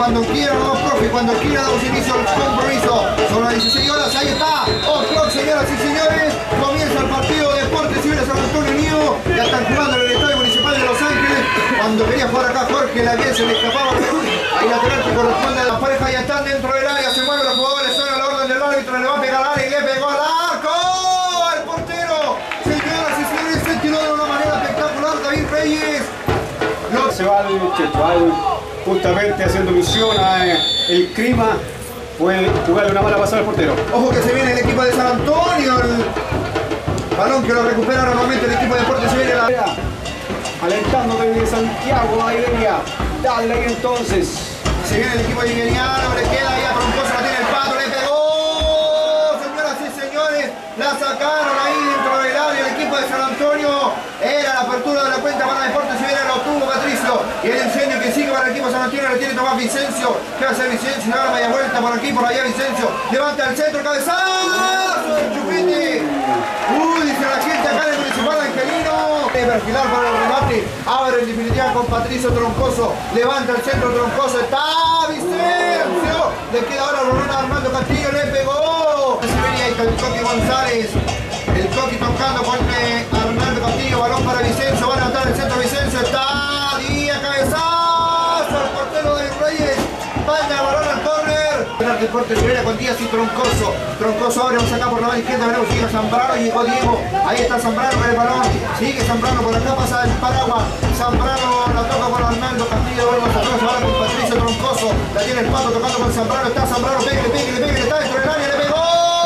cuando quiera, no, profe, cuando quiera damos inicio al compromiso. Son las 16 horas, ahí está. O'Clock, señoras y señores. Comienza el partido de Deportes Civiles San Antonio Unido. Ya están jugando en el Estadio Municipal de Los Ángeles. Cuando quería jugar acá Jorge, la bien se le escapaba. Ahí lateral que corresponde a la pareja, ya están dentro del área. Se mueven los jugadores, suena la orden del árbitro. Le va a pegar al área y le pegó al arco. ¡El portero! Señoras y señores, se tiró de una manera espectacular David Reyes. Se va el muchacho, justamente haciendo ilusión a el clima. Fue jugarle una mala pasada al portero. Ojo que se viene el equipo de San Antonio. El balón que lo recupera nuevamente el equipo de Deportes Civiles. Alentando desde Santiago, ahí venía. Dale ahí entonces. Se viene el equipo nigeriano, le queda ahí a Troncoso, la tiene el Pato, le pegó. Señoras y señores, la sacaron ahí dentro del área el equipo de San Antonio. Era la apertura de la cuenta para Deportes Civiles, lo tuvo Patricio. Y el enseño que sigue para el equipo de San Antonio le tiene Tomás Vicencio. ¿Qué va a hacer Vicencio? Ahora vaya vuelta por aquí, por allá Vicencio. Levanta el centro, cabezazo del Chupete. Dice la gente acá del Municipal Angelino. Perfilar para el remate. Abre en definitiva con Patricio Troncoso. Levanta el centro Troncoso. Está Vicencio. Le queda ahora a Armando Castillo. Le pegó. Ahí está el Coqui González. El Coqui tocando con Armando Castillo. Balón para Vicencio. Va a levantar el centro Vicencio. Está Díaz. Cabezazo. El portero de Reyes. Manda el balón al córner. El Deportes Civiles con Díaz y Troncoso. Troncoso abre, vamos acá por la mano izquierda. Veremos si llega Zambrano. Llegó Diego. Ahí está Zambrano con el balón. Sigue Zambrano por acá. Pasa el paraguas. Zambrano la toca con Armando Castillo. Volvemos atrás. Ahora con Patricio Troncoso. La tiene el Pato tocando con Zambrano. Está Zambrano. Pégale. Está dentro del área. Le pegó.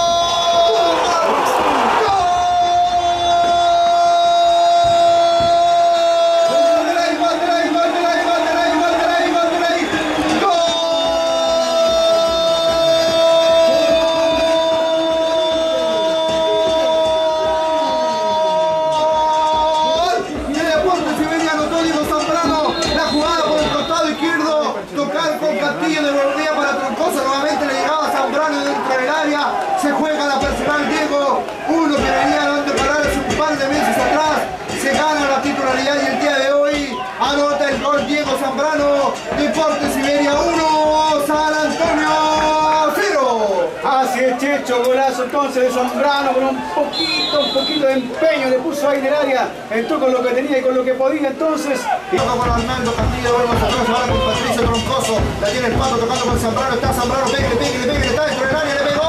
Se juega la personal Diego, uno que venía dando paradas un par de meses atrás, se gana la titularidad y el día de hoy anota el gol Diego Zambrano. Deportes Iberia 1, San Antonio 0. Así es, Checho, golazo entonces de Zambrano con un poquito de empeño, le puso ahí en el área, entró con lo que tenía y con lo que podía entonces. Y toca con Armando Castillo, volvemos atrás ahora con Patricio Troncoso, la tiene el Pato tocando con Zambrano, está Zambrano, pégale, está dentro del área, le pegó.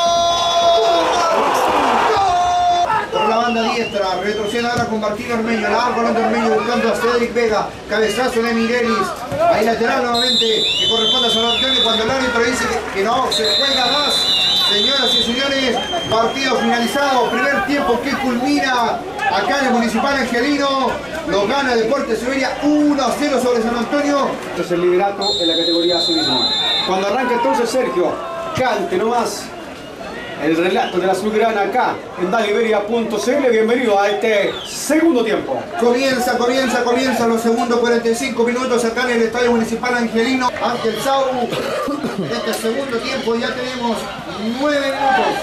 Banda diestra, retrocede ahora con Martín Ormeño, la arco de Ormeño buscando a Cedric Vega, cabezazo de Miguelis, ahí lateral nuevamente que corresponde a San Antonio cuando el árbitro dice que no, se juega más. Señoras y señores, partido finalizado, primer tiempo que culmina acá en el Municipal Angelino, lo gana Deportes Civiles 1-0 sobre San Antonio. Entonces el liderato en la categoría azulgrana. Cuando arranca entonces Sergio, cante nomás el relato de la azulgrana acá en daliberia.cl. Bienvenido a este segundo tiempo. Comienza los segundos 45 minutos acá en el Estadio Municipal Angelino ante el SAU. Este segundo tiempo ya tenemos 9 minutos.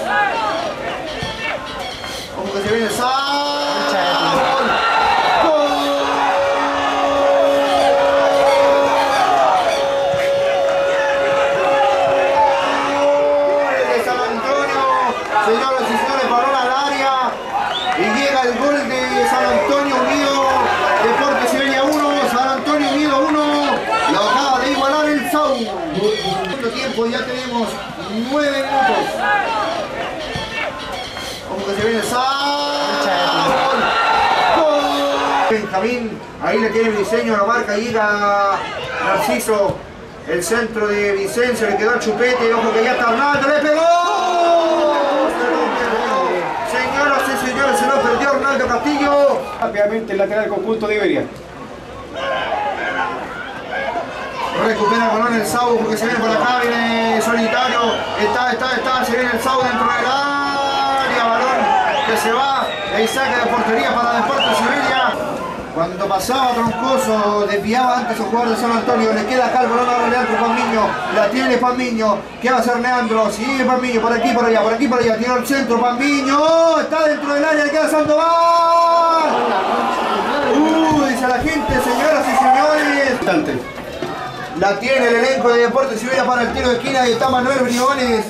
Como que se viene el SAU. Señoras y señores, balón al área y llega el gol de San Antonio Unido, Deportes Civiles 1, San Antonio Unido 1, lo acaba de igualar el SAU. Segundo tiempo ya tenemos 9 minutos. Como que se viene el SAU. Benjamín, ahí le tiene el diseño, la marca, llega Narciso, el centro de Vicencio, le quedó el Chupete, ojo que ya está Arnaldo, le pegó. Señoras y señores, se lo perdió Arnaldo Castillo. Rápidamente el lateral conjunto de Iberia. Recupera el balón el SAU porque se viene por acá, viene solitario. Está, se viene el SAU dentro del área. Balón que se va. El saque de portería para Deportes Iberia. Cuando pasaba Troncoso, desviaba antes el jugador de San Antonio, le queda acá el balón a Leandro Pamiño, la tiene Pamiño, ¿qué va a hacer Leandro? Sigue Pamiño, por aquí, por allá, tira al centro Pamiño, está dentro del área, le queda Sandoval. Dice la gente, señoras y señores. La tiene el elenco de Deportes Siberiano para el tiro de esquina y está Manuel Briones.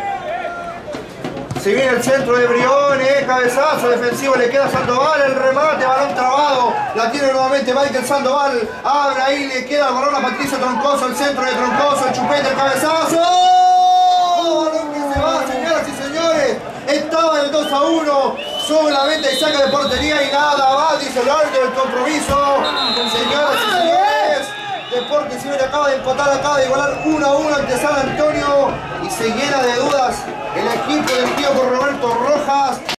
Se viene el centro de Briones, cabezazo defensivo, le queda Sandoval, el remate, balón trabado, la tiene nuevamente Michael Sandoval, abre ahí, le queda el balón a Patricio Troncoso, el centro de Troncoso, el chupete, el cabezazo, balón que se va, señoras y señores, estaba el 2-1, sube la venta y saca de portería y nada más, dice el árbitro del compromiso, señoras y señores. Deportes Siberiano acaba de empatar, acaba de igualar 1-1 ante San Antonio y se llena de dudas el equipo del tío Roberto Rojas.